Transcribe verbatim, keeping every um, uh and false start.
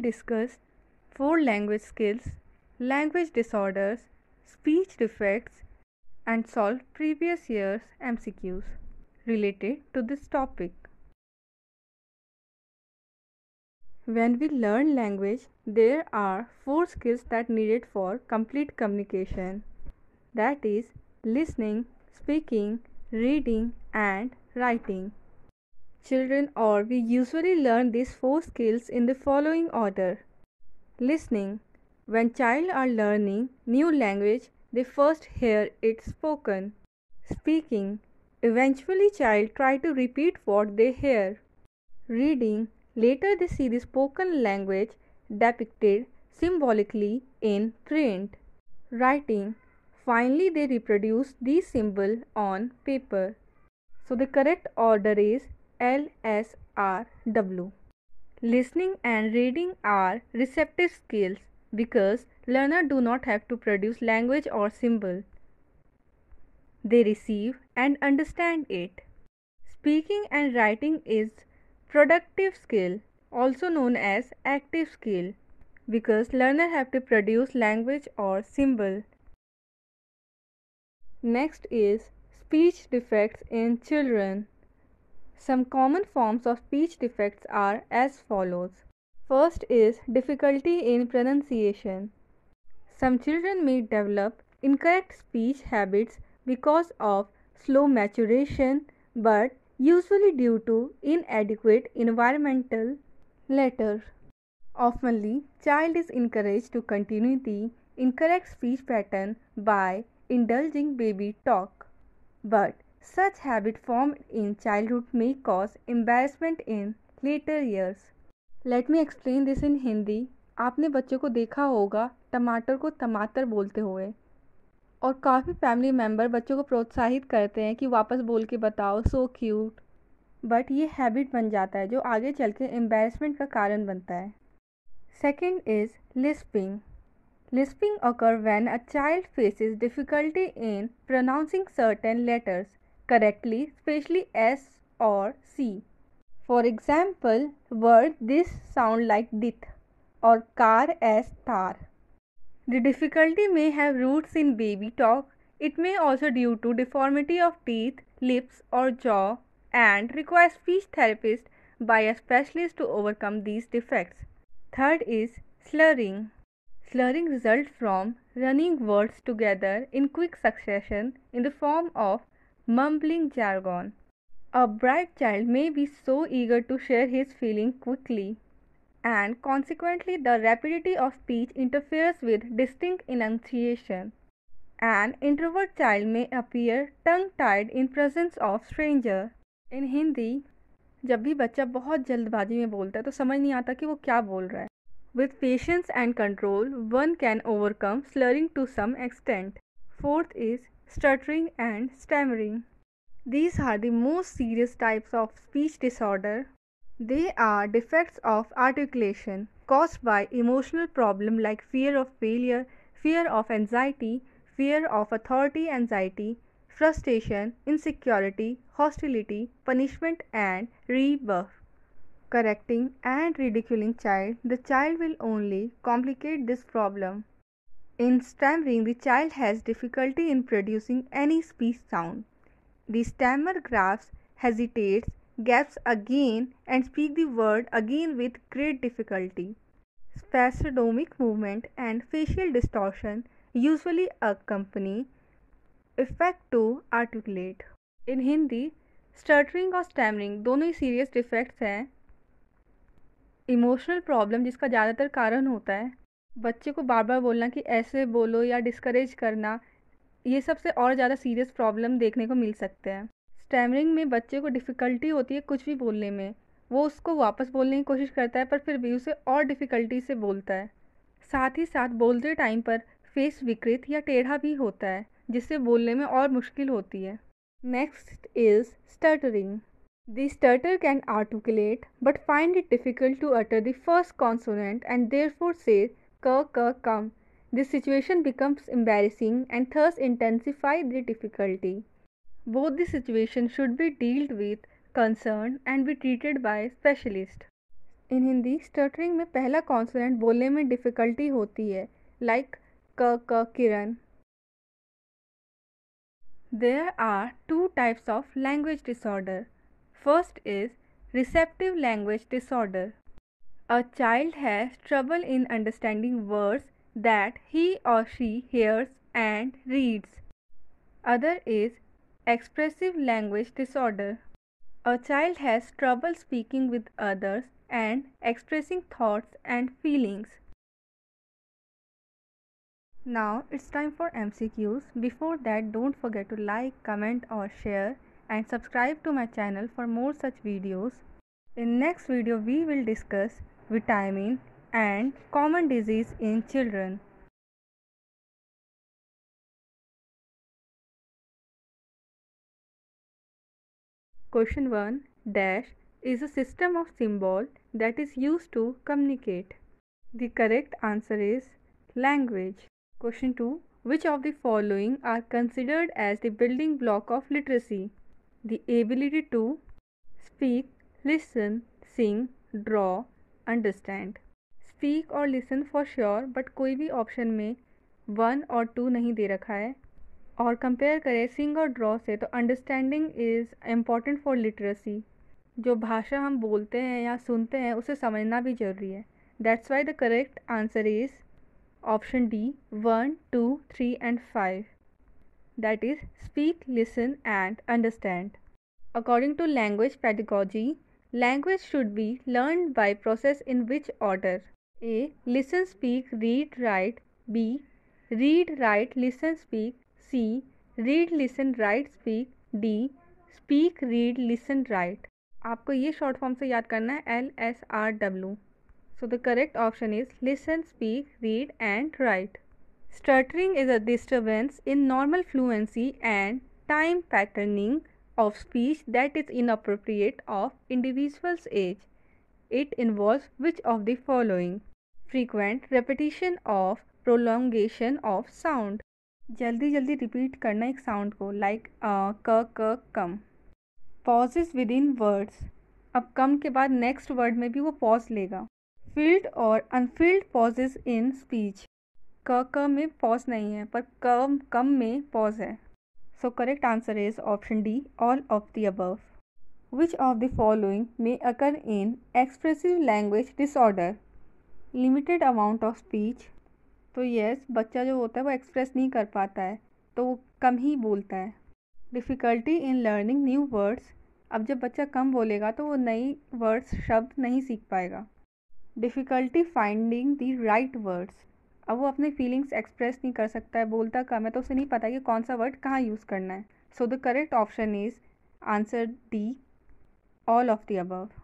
discuss four language skills, language disorders, speech defects, and solve previous year's M C Qs related to this topic. When we learn language, there are four skills that needed for complete communication. That is listening, speaking, reading, and writing. Children or we usually learn these four skills in the following order. Listening. When child are learning new language, they first hear it spoken. Speaking. Eventually child try to repeat what they hear. Reading. Later they see the spoken language depicted symbolically in print. Writing. Finally they reproduce these symbols on paper. So the correct order is L S R W. Listening and reading are receptive skills because learners do not have to produce language or symbol. They receive and understand it. Speaking and writing is productive skill, also known as active skill, because learners have to produce language or symbol. Next is speech defects in children. Some common forms of speech defects are as follows. First is difficulty in pronunciation. Some children may develop incorrect speech habits because of slow maturation, but usually due to inadequate environmental later. Oftenly, child is encouraged to continue the incorrect speech pattern by indulging baby talk, but such habit formed in childhood may cause embarrassment in later years. Let me explain this in Hindi. आपने बच्चों को देखा होगा टमाटर को टमाटर बोलते हुए, और काफ़ी फैमिली मेम्बर बच्चों को प्रोत्साहित करते हैं कि वापस बोल के बताओ, सो क्यूट, बट ये हैबिट बन जाता है जो आगे चल के एम्बेरसमेंट का कारण बनता है. Second is lisping. Lisping occurs when a child faces difficulty in pronouncing certain letters correctly, especially S or C. For example, word this sound like dit or car as tar. The difficulty may have roots in baby talk. It may also due to deformity of teeth, lips or jaw and require speech therapist by a specialist to overcome these defects. Third is slurring. Slurring results from running words together in quick succession in the form of mumbling jargon. A bright child may be so eager to share his feeling quickly, and consequently the rapidity of speech interferes with distinct enunciation. An introvert child may appear tongue-tied in presence of stranger. In Hindi, जब भी बच्चा बहुत जल्दबाजी में बोलता है तो समझ नहीं आता कि वो क्या बोल रहा है. With patience and control, one can overcome slurring to some extent. Fourth is stuttering and stammering. These are the most serious types of speech disorder. They are defects of articulation caused by emotional problems like fear of failure, fear of anxiety, fear of authority anxiety, frustration, insecurity, hostility, punishment, and rebuff. Correcting and ridiculing child, the child will only complicate this problem. In stammering, the child has difficulty in producing any speech sound. The stammer grasps, hesitates, gaps again and speaks the word again with great difficulty. Spasmodic movement and facial distortion usually accompany effect to articulate. In Hindi, stuttering और stammering दोनों ही serious defects हैं. Emotional problem जिसका ज़्यादातर कारण होता है बच्चे को बार बार बोलना कि ऐसे बोलो या डिस्करेज करना, ये सबसे और ज़्यादा सीरियस प्रॉब्लम देखने को मिल सकते हैं. स्टैमरिंग में बच्चे को डिफ़िकल्टी होती है कुछ भी बोलने में, वो उसको वापस बोलने की कोशिश करता है पर फिर भी उसे और डिफ़िकल्टी से बोलता है. साथ ही साथ बोलते टाइम पर फेस विकृत या टेढ़ा भी होता है जिससे बोलने में और मुश्किल होती है. Next is stuttering. The stutter can articulate but find it difficult to utter the first consonant and therefore say k k come. This situation becomes embarrassing and thus intensify the difficulty. Both the situations should be dealt with concern and be treated by specialist. In Hindi stuttering में पहला consonant बोलने में difficulty होती है, like क क किरण। There are two types of language disorder. First is receptive language disorder. A child has trouble in understanding words that he or she hears and reads. Other is expressive language disorder. A child has trouble speaking with others and expressing thoughts and feelings. Now it's time for M C Qs. Before that, don't forget to like, comment or share and subscribe to my channel for more such videos. In next video we will discuss vitamin and common disease in children. Question one dash is a system of symbol that is used to communicate. The correct answer is language. Question two which of the following are considered as the building block of literacy? The ability to speak, listen, sing, draw, understand. Speak और listen for sure, but कोई भी option में one और to नहीं दे रखा है। और compare करें सिंग और ड्रॉ से तो understanding is important for literacy. जो भाषा हम बोलते हैं या सुनते हैं उसे समझना भी ज़रूरी है। That's why the correct answer is option D one two three and five, that is speak, listen and understand. According to language pedagogy, language should be learned by process in which order? A. Listen, speak, read, write. B. Read, write, listen, speak. C. Read, listen, write, speak. D. Speak, read, listen, write. आपको ये short form से याद करना है L S R W. So the correct option is listen, speak, read and write. Stuttering is a disturbance in normal fluency and time patterning of speech that is inappropriate of individual's age. It involves which of the following? Frequent repetition of prolongation of sound. जल्दी जल्दी repeat करना एक sound को, like क क कम. Pauses within words. अब कम के बाद नेक्स्ट वर्ड में भी वो पॉज लेगा. Filled और unfilled pauses in speech. क क में पॉज नहीं है पर कम कम में पॉज है. So correct answer is option D, all of the above. Which of the following may occur in expressive language disorder? Limited amount of speech. तो yes, बच्चा जो होता है वो एक्सप्रेस नहीं कर पाता है तो वो कम ही बोलता है. Difficulty in learning new words. अब जब बच्चा कम बोलेगा तो वो नई वर्ड्स शब्द नहीं सीख पाएगा. Difficulty finding the right words. अब वो अपने फीलिंग्स एक्सप्रेस नहीं कर सकता है, बोलता कम है तो उसे नहीं पता कि कौन सा वर्ड कहाँ यूज़ करना है. So the correct option is answer D, all of the above.